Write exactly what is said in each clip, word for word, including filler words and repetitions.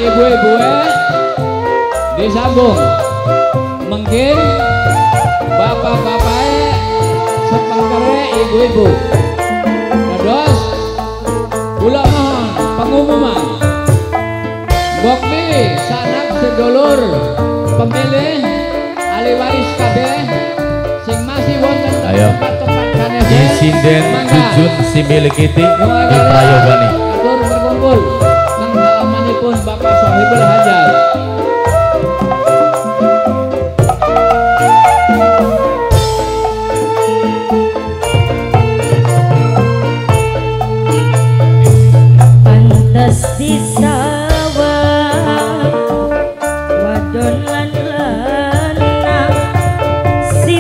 ibu-ibu disambung mungkin bapak-bapak sepengkere ibu-ibu terus kula mohon pengumuman mbok pilih sanak sedulur pemilih ahli waris kabeh sing masih wonten tempat-tempat sanesé sinden jujun si milik kiti di prayogani atur berkumpul nang halamanipun Bapak Sohibul Hajat. Pantes di sawah wadon lan lanang si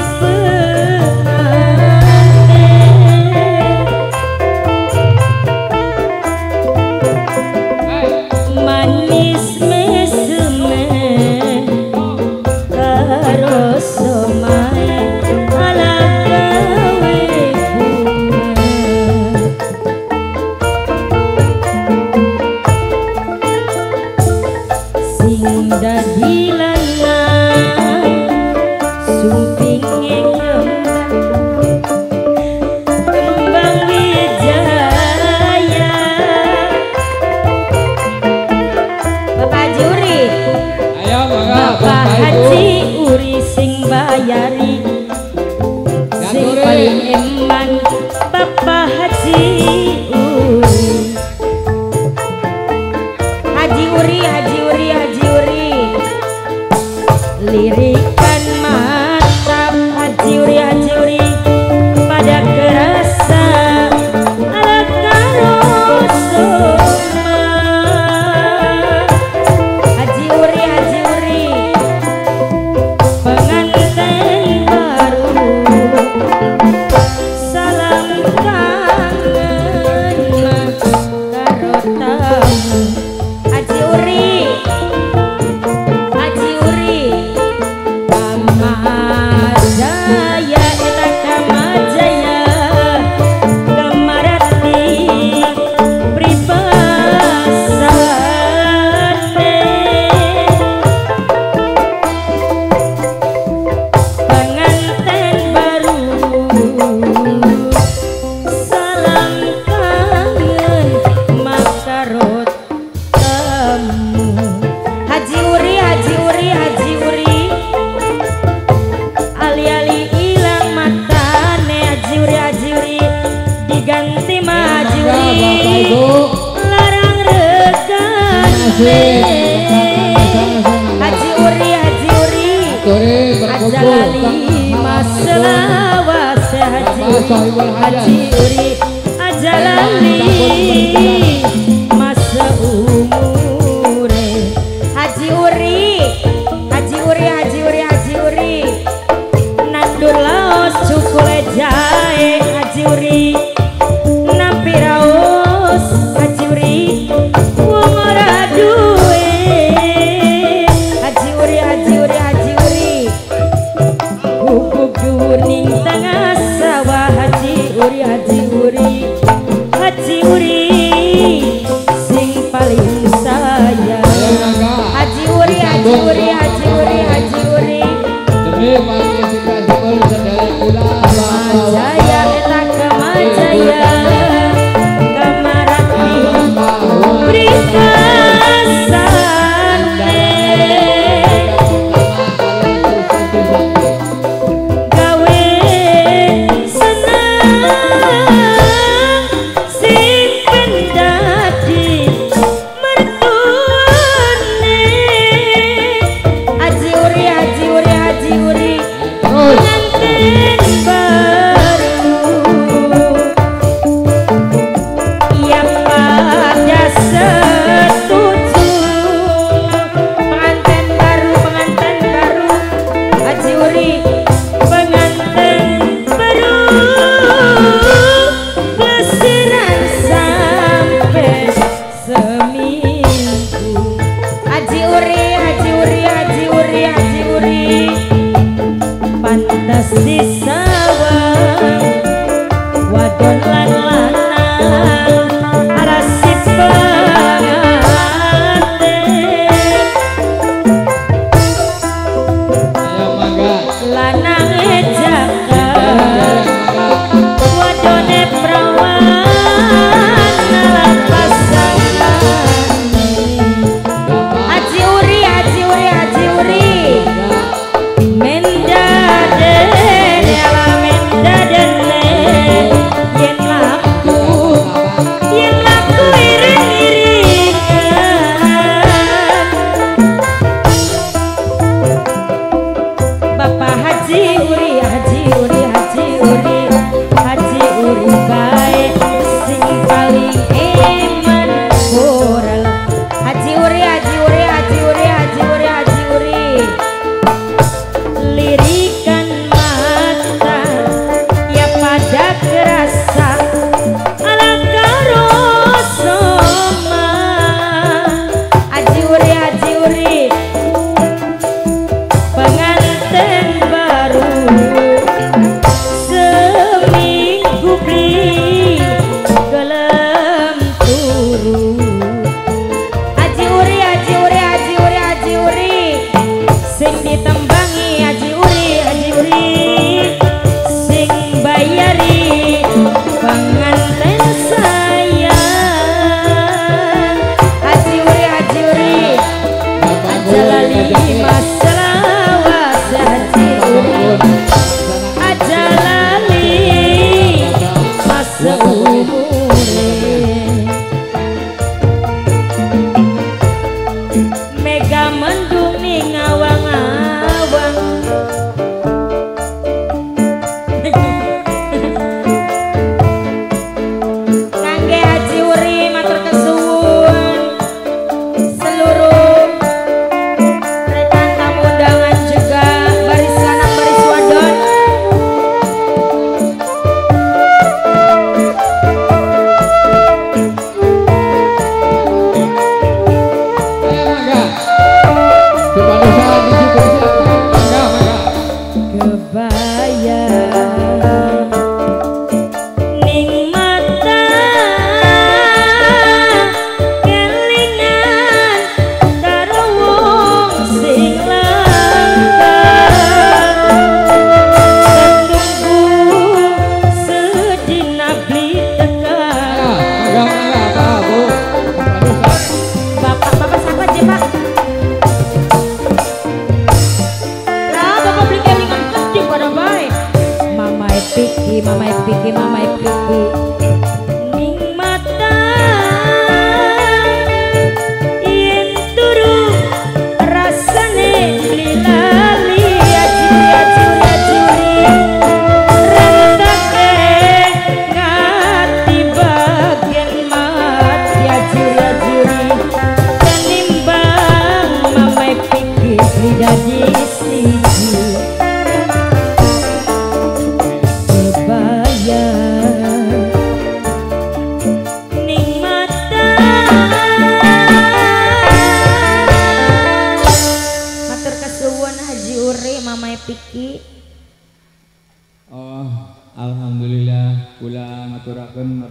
manis meseme karo somae ala gawe sing dadi lanang sumpinge kembang wijaya Bapak Juri Ayo mangga Bapak Haji Uri sing bayari sing paling eman Bapak Haji Uri Haji Uri Haji Uri Haji Uri lirikan mantap Haji Uri Haji Uri pada kerasa ala karosoma Haji Uri Haji Uri pengantin baru salam kangen karo tamu Haji Uri Haji Uri Kamajaya eta Kamajaya Kamarati pripasane pengantin baru salam kangen makarot tamu Haji Uri Haji Uri Haji Uri ali-ali ilang matane Haji Uri Haji Uri diganti mah Haji Uri larang regane Haji Uri Haji Uri ajalali maselawas Haji Haji Uri ajalali masa umure Haji Uri Haji Uri Haji Uri Haji Uri nandur laos cukule jae Haji Uri nampi raos Haji Uri wong ora duwe Haji Uri Haji Uri Haji Uri bubuk kuning tengah sawah Haji Uri Haji Uri Haji Uri sing paling sayang Haji Uri Haji Uri Haji Uri Haji Uri demi partisipasi pun sedaya kula Kamajaya eta Kamajaya Kamarati pripasane gawe senang sing pendadi mertuane Haji Uri Haji Uri Haji Uri pengantin baru yang pada setuju pengantin baru pengantin baru Haji Uri pengantin baru pelesiran sampai seminggu Haji Uri Haji Uri Haji Uri Haji Uri pantas di sawah wadon lan lanang arasip pengantin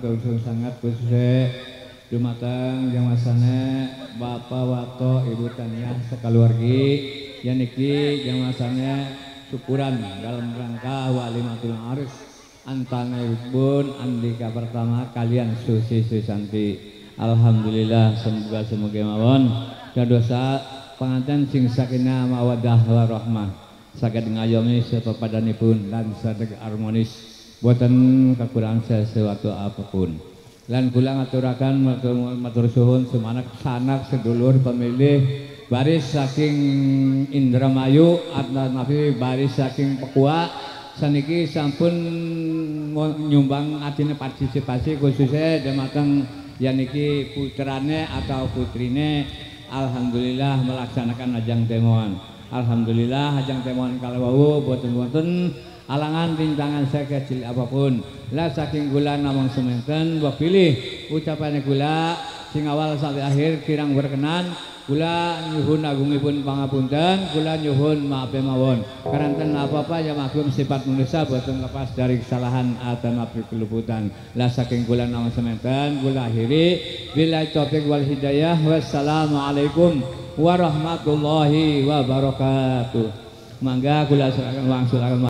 matur suwun sangat khususnya dumateng jamasane Bapak Wato Ibu Tania sakaluargi yang niki jamasane syukuran dalam rangka walimatul arus antara Ibun Andika pertama kalian Susi Susanti. Alhamdulillah semoga semoga mawon dosa pengantin sing sakinah mawaddah warahmah saged ngayomi sepepadanipun lan saged harmonis boten kekurangan sesuatu apapun. Lan kula ngaturaken matur, matur suwun sumanak sanak sedulur pemilih baris saking Indramayu atnapi baris saking Pekua saniki sampun nyumbang atine partisipasi khususnya dumateng yaniki putrane atau putrine alhamdulillah melaksanakan ajang temuan. Alhamdulillah ajang temuan kalawau boten-boten alangan rintangan sekecil apapun. Lah saking gula namung semanten mbok pilih ucapane gula sing awal sampai akhir kirang berkenan. Kula nyuhun agungipun pangapunten, kula nyuhun maaf mawon. Karanten apa-apa ya maklum sifat manusia boten lepas dari kesalahan atau maaf keluputan. Lah saking kula namung semanten kula akhiri billahi taufiq wal hidayah. Wassalamualaikum warahmatullahi wabarakatuh. Mangga kula serahkan langsung